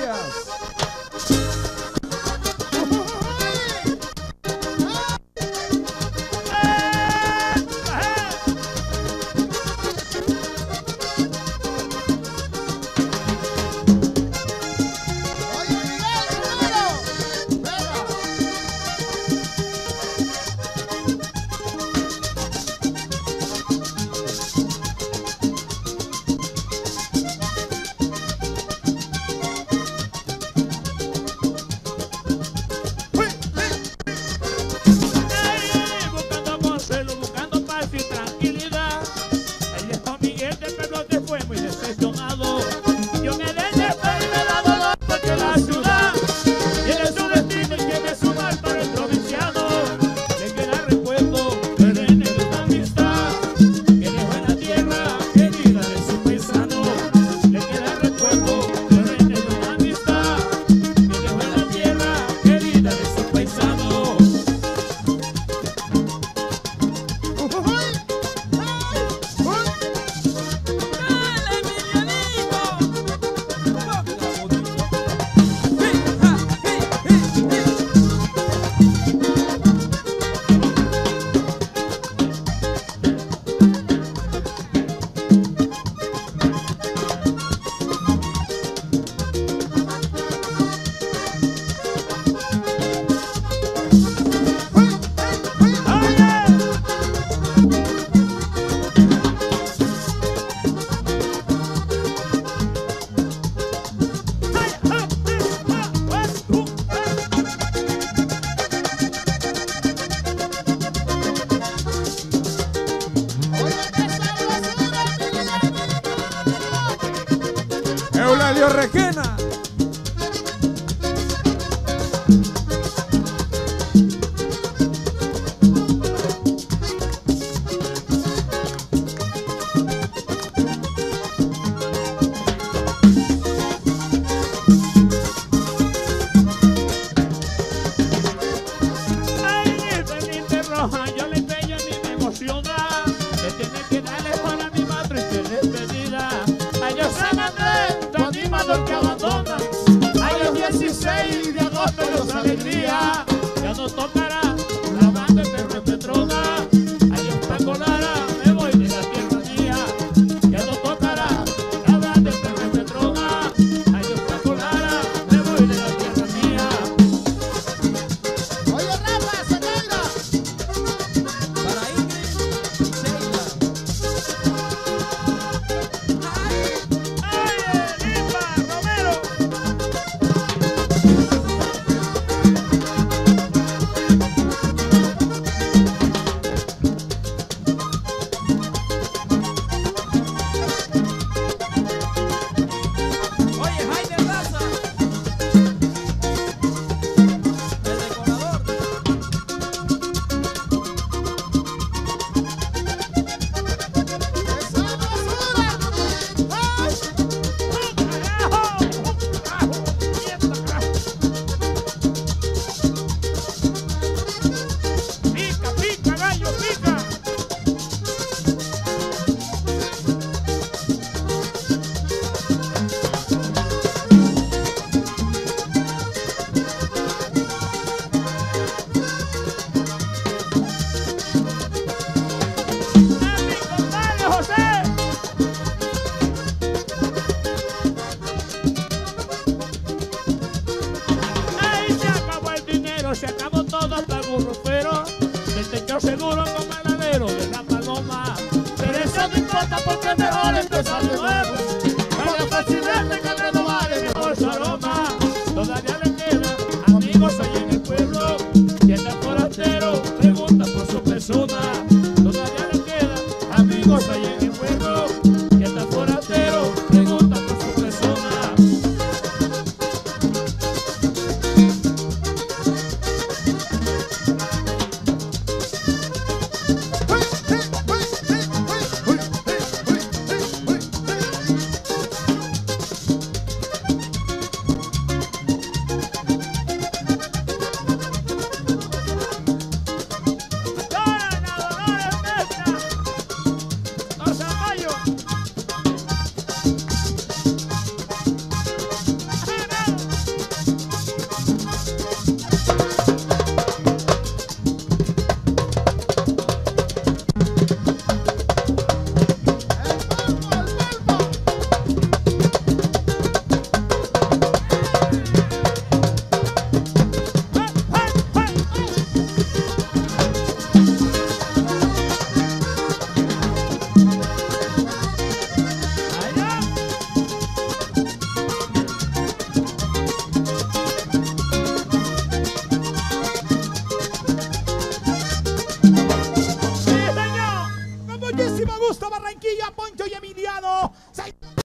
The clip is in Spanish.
gracias. Eulalio Requena. Yo le pello y me emociona. Le tiene que darle para mi madre y que despedida. Año San Andrés, tu animador que abandona. Año 16 de agosto, los alegría. Ya no tocará la banda de Perro en Petrona. Año Paco Lara, me voy de la tierra mía. Ya no tocará la banda de Perro en Petrona. Año Paco Lara, me voy de la tierra mía. Oye, Rafa, Seneira. Para Ingrid, Sheila. ¡Ay, Lipa, Romero! Oye, Jaime Raza. El decorador. Pica, pica, gallo, pica. ¡Dale, compadre José! Ahí se acabó el dinero, se acabó todo hasta el burro, pero el techo seguro con manadero de la paloma. Pero eso no importa porque mejor es